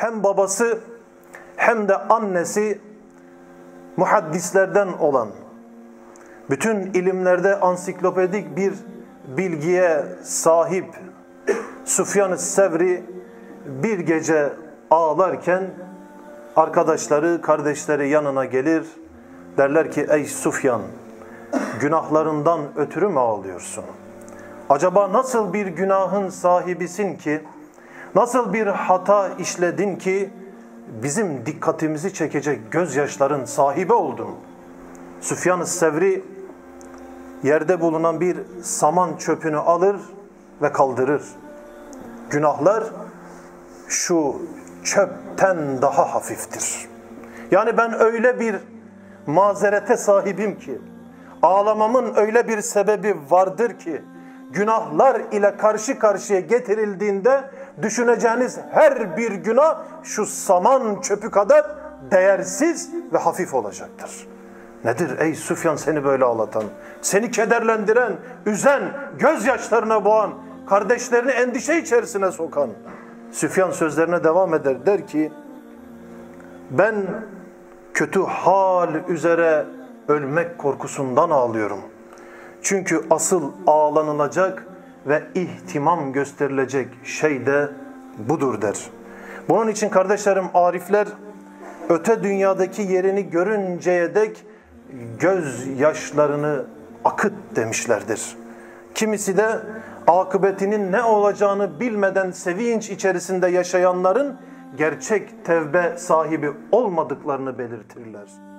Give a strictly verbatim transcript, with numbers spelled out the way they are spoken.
hem babası hem de annesi muhaddislerden olan, bütün ilimlerde ansiklopedik bir bilgiye sahip Süfyan-ı Sevri bir gece ağlarken arkadaşları, kardeşleri yanına gelir. Derler ki ey Süfyan, günahlarından ötürü mü ağlıyorsun? Acaba nasıl bir günahın sahibisin ki, nasıl bir hata işledin ki bizim dikkatimizi çekecek gözyaşların sahibi oldun? Süfyan-ı Sevri yerde bulunan bir saman çöpünü alır ve kaldırır. Günahlar şu çöpten daha hafiftir. Yani ben öyle bir mazerete sahibim ki, ağlamamın öyle bir sebebi vardır ki, günahlar ile karşı karşıya getirildiğinde düşüneceğiniz her bir günah şu saman çöpü kadar değersiz ve hafif olacaktır. Nedir ey Süfyan seni böyle ağlatan, seni kederlendiren, üzen, gözyaşlarına boğan, kardeşlerini endişe içerisine sokan? Süfyan sözlerine devam eder, der ki ben kötü hal üzere ölmek korkusundan ağlıyorum. Çünkü asıl ağlanılacak ve ihtimam gösterilecek şey de budur der. Bunun için kardeşlerim, arifler öte dünyadaki yerini görünceye dek gözyaşlarını akıt demişlerdir. Kimisi de akıbetinin ne olacağını bilmeden sevinç içerisinde yaşayanların gerçek tevbe sahibi olmadıklarını belirtirler.